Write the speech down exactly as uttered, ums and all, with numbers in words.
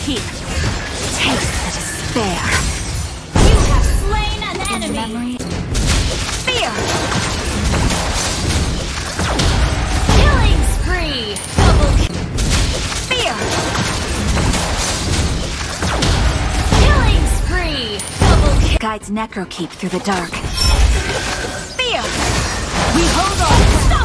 keep. Taste the despair. You have slain an enemy! Memory. Fear! Killing spree! Double kill! Fear! Killing spree! Double kill! Guides Necrokeep through the dark. Fear! We hold on! Stop!